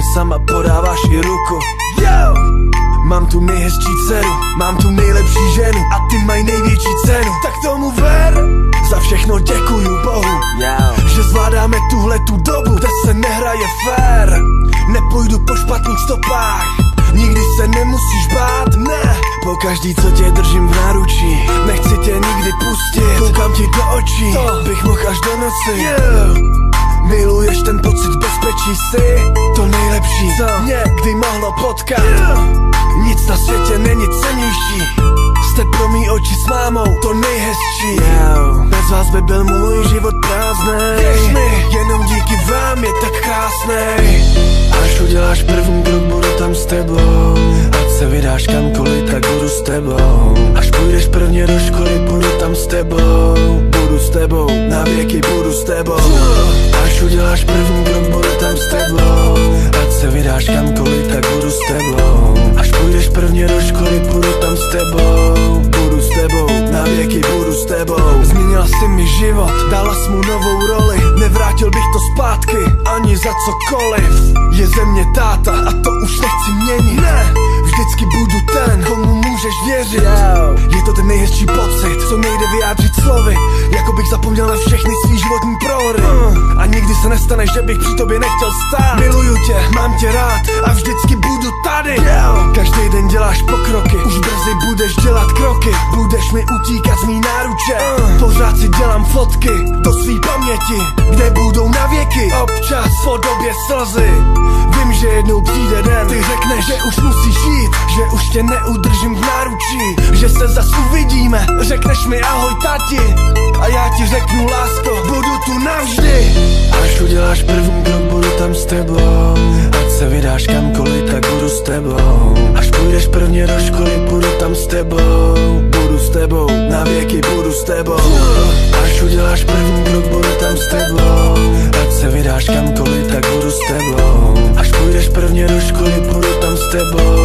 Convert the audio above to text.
sama podáváš i ruku. Yo! Mám tu nejhezčí dceru, mám tu nejlepší ženu a ty mají největší cenu. Tak tomu ver, za všechno děkuju Bohu, že zvládáme tuhletu dobu, kde se nehraje fér. Nepůjdu po špatných stopách, nikdy se nemusíš bát, ne. Pokaždý, co tě držím v náručí, nechci tě nikdy pustit. Koukám ti do očí, bych mohl až do noci. Miluješ ten pocit bezpečí, jsi to nejlepší, co mě kdy mohlo potkat. Nic na světě není cennější, jste pro mý oči s mámou to nejhezčí. Bez vás by byl můj život prázdnej, věř mi, jenom díky vám je tak krásnej. Až uděláš první krok, budu tam s tebou, ať se vydáš kamkoliv, tak budu s tebou. Až půjdeš prvně do školy, budu tam s tebou, budu s tebou, na věky budu s tebou. Až uděláš první krok, budu tam s tebou, ať se vydáš kamkoliv, tak budu s tebou. Až půjdeš prvně do školy, budu tam s tebou, budu s tebou, na věky budu s tebou. Změnila jsi mi život, dala jsi mu novou roli, nevrátil bych to zpátky, ani za cokoliv. Je ze mě táta a to už nechci měnit, ne. Vždycky budu ten, komu můžeš věřit. Je to ten nejhezčí pocit, co nejde vyjádřit slovy, jako bych zapomněl na všechny svý životní prohry. A nikdy se nestane, že bych při tobě nechtěl stát. Miluju tě, mám tě rád a vždycky budu tady. Každý den děláš pokroky, už brzy budeš dělat kroky. Budeš mi utíkat z mý náruče, pořád si dělám fotky do svý paměti, kde budou na věky. Občas v podobě slzy, vím, že jednou přijde den, ty řekneš, že už musíš jít, že už tě neudržím v náručí, že se zas uvidíme, řekneš mi ahoj tati, a já ti řeknu lásko, budu tu navždy. Až uděláš první krok, budu tam s tebou, ať se vydáš kamkoliv, tak budu s tebou. Až půjdeš prvně do školy, budu tam s tebou, budu s tebou, na věky budu s tebou. Až uděláš první krok, budu tam s tebou, ať se vydáš kamkoliv, tak budu s tebou. Až půjdeš prvně do školy, budu tam s tebou,